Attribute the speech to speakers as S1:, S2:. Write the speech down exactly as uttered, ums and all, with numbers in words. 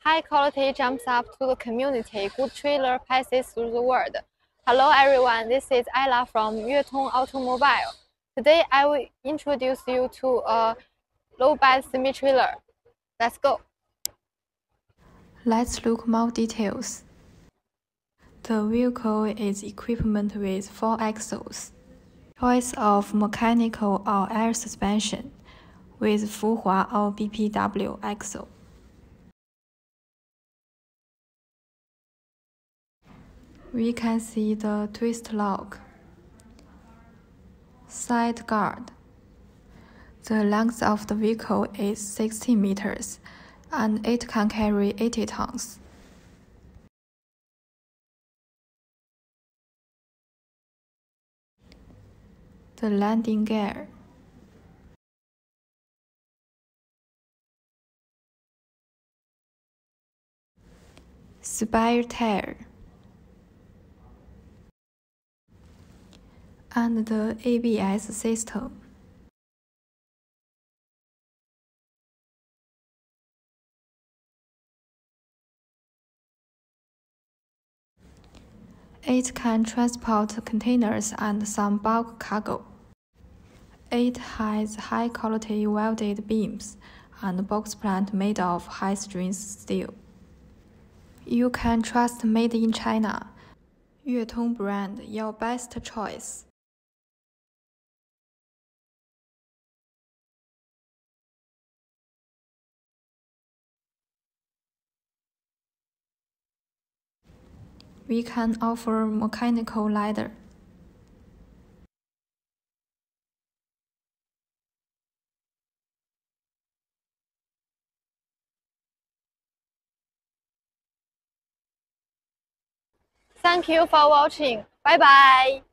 S1: High quality jumps up to the community. Good trailer passes through the world. Hello everyone, this is Ella from Yuetong Automobile. Today I will introduce you to a low-bed semi-trailer. Let's go.
S2: Let's look more details. The vehicle is equipped with four axles. Choice of mechanical or air suspension with Fuhua or B P W axle. We can see the twist lock, side guard. The length of the vehicle is sixteen meters and it can carry eighty tons. The landing gear, spare tire, and the A B S system. It can transport containers and some bulk cargo. It has high-quality welded beams and box plant made of high-strength steel. You can trust Made in China. Yuetong brand, your best choice. We can offer mechanical ladder.
S1: Thank you for watching. Bye bye.